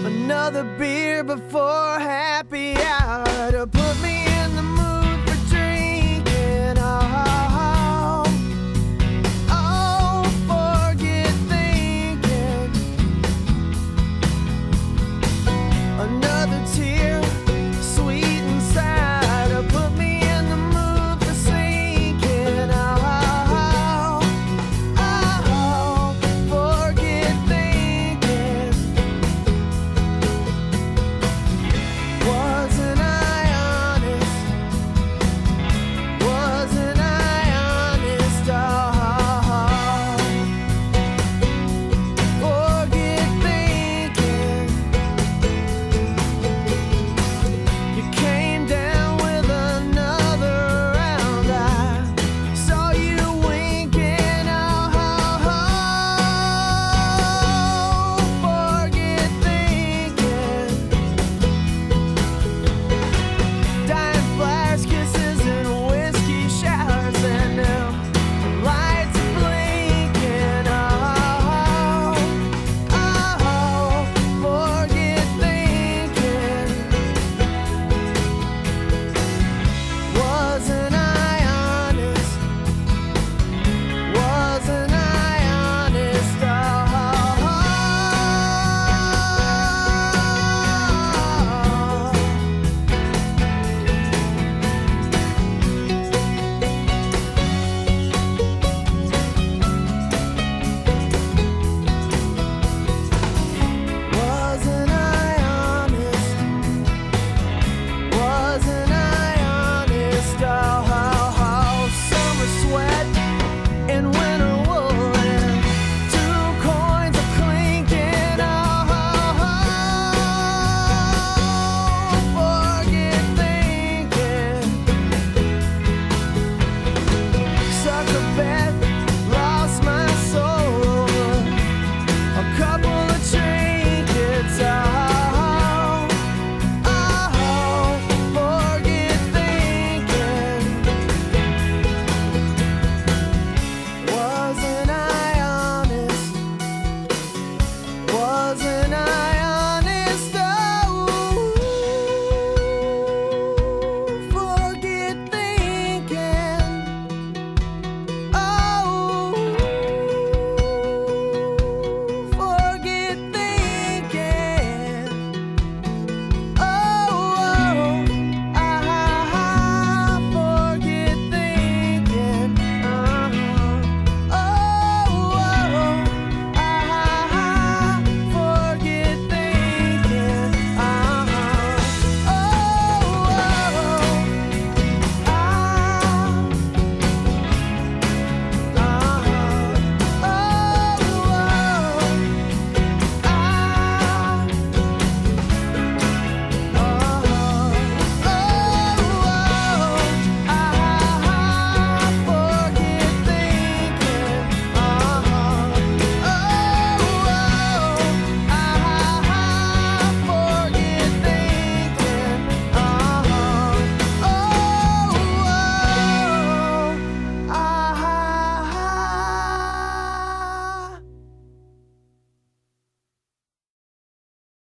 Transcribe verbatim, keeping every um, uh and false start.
Another beer before happy hour to put me in the mood for drinking. Oh, oh, forget thinking. Another tear, sweet inside, to put me in the mood for sinking. Oh, oh, forget thinking. Wasn't I honest? Wasn't I honest? Oh, forget thinking. You came down with another round. I saw you winking. Oh, forget thinking. Dying flash kisses and whiskey showers and them lights blinking. Oh, oh, forget thinking. Wasn't I honest? Wasn't I honest? Oh, wasn't I honest? Wasn't I honest? Oh, summer sweat and winter wool and two coins of clinking. Oh, forget thinking. Sucker bet, lost my soul over a couple of trinkets. Oh, oh, forget thinking. Wasn't I honest? Wasn't I